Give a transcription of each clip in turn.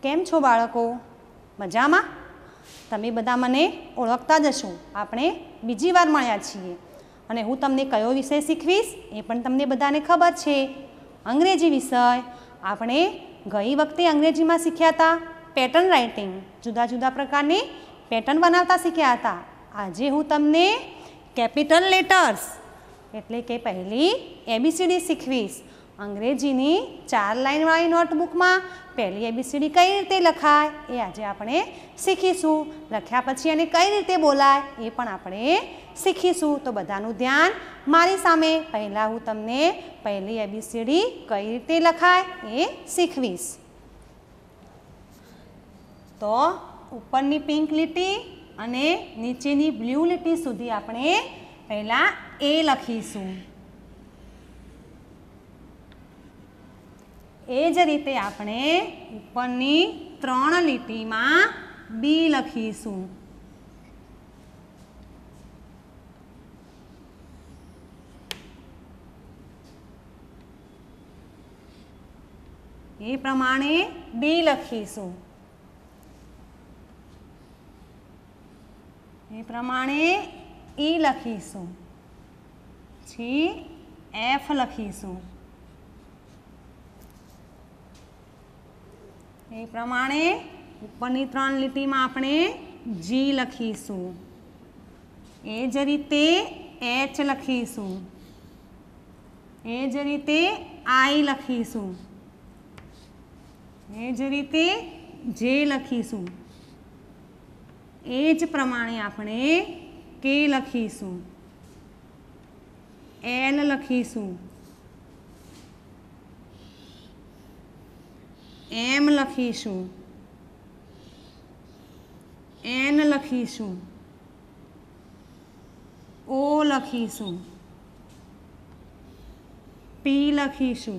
કેમ છો બાળકો? મજામાં? તમે બધા મને ઓળખતા જ હશો. આપણે બીજી વાર મળ્યા છીએ અને હું તમને કયો વિષય શીખવીશ એ પણ તમને બધાને ખબર છે. અંગ્રેજી વિષય. આપણે ગઈ વખતે અંગ્રેજીમાં શીખ્યા હતા પેટર્ન રાઇટિંગ, જુદા જુદા પ્રકારની પેટર્ન બનાવતા શીખ્યા હતા. આજે હું તમને કેપિટલ લેટર્સ એટલે કે પહેલી ABCD શીખવીશ. અંગ્રેજીની 4 લાઇનવાળી નોટબુકમાં પહેલી ABCD કઈ રીતે લખાય એ આજે આપણે શીખીશું. લખ્યા પછી એને કઈ રીતે બોલાય એ પણ આપણે શીખીશું. તો બધાનું ધ્યાન મારી સામે. પહેલાં હું તમને પહેલી ABCD કઈ રીતે લખાય એ શીખવીશ. તો ઉપરની પિંક લીટી અને નીચેની બ્લુ લીટી સુધી આપણે પહેલાં A લખીશું. એ જ રીતે આપણે ઉપરની 3 લીટીમાં B લખીશું. એ પ્રમાણે D લખીશું. એ પ્રમાણે E લખીશું. પછી F લખીશું. એ પ્રમાણે ઉપરની 3 લીટીમાં આપણે G લખીશું. એ જ રીતે H લખીશું. એ જ રીતે I લખીશું. એ જ રીતે J લખીશું. એ જ પ્રમાણે આપણે K લખીશું. L લખીશું. M લખીશું. N લખીશું. O લખીશું. P લખીશું.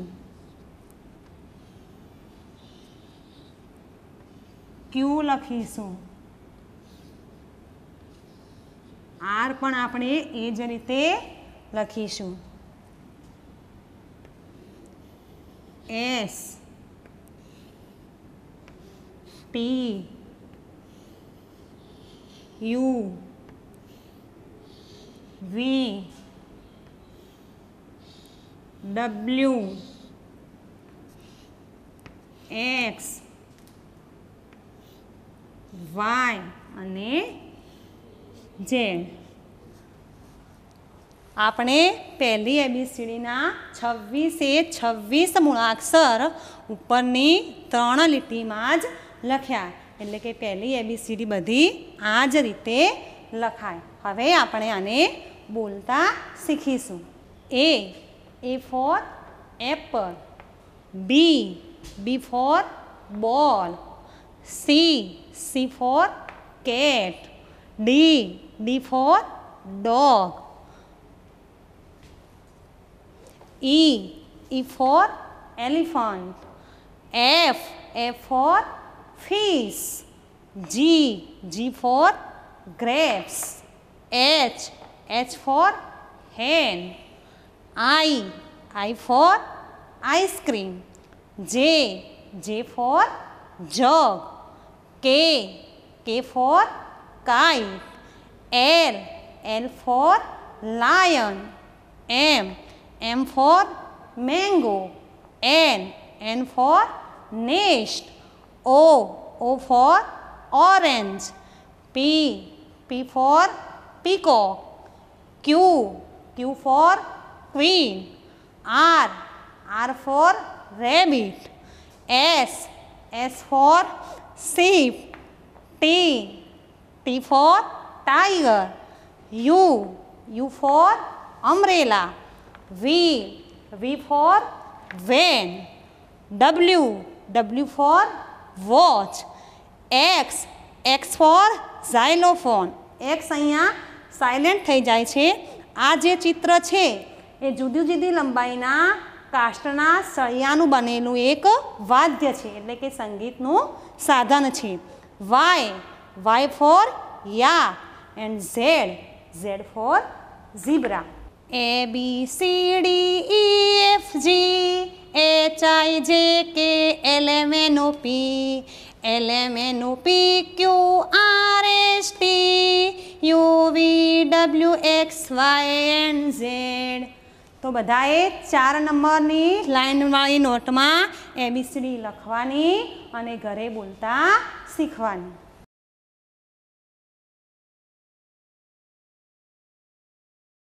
Q લખીશું. R પણ આપણે એ જ રીતે લખીશું. S T U V W X Y અને Z. આપણે પહેલી ABCDના 26 મૂળાક્ષર ઉપરની 3 લીટીમાં જ લખ્યા. એટલે કે પહેલી ABCD બધી આ જ રીતે લખાય. હવે આપણે આને બોલતા શીખીશું. A for apple. B for ball. C for cat. D for dog. E for elephant. F for fish. G for grapes. H for hen. I for ice cream. J for jug. K for kite. L for lion. M for mango. N for nest. O for orange. P for peacock. Q for queen. R for rabbit. S for sheep. T for tiger. U for umbrella. V for van. W for watch. X for xylophone. X અહીંયા silent થઈ જાય છે. આ જે ચિત્ર છે એ જુદી જુદી લંબાઈના કાષ્ટના સળિયાનું બનેલું એક વાદ્ય છે, એટલે કે સંગીતનું સાધન છે. Y for yak and Z for zebra. A B C D E F G H I J K L M N O P LMNOPQRST UVWXYNZ। તો બધાએ 4 નંબરની લાઈનવાળી નોટમાં ABCD લખવાની અને ઘરે બોલતા શીખવાની।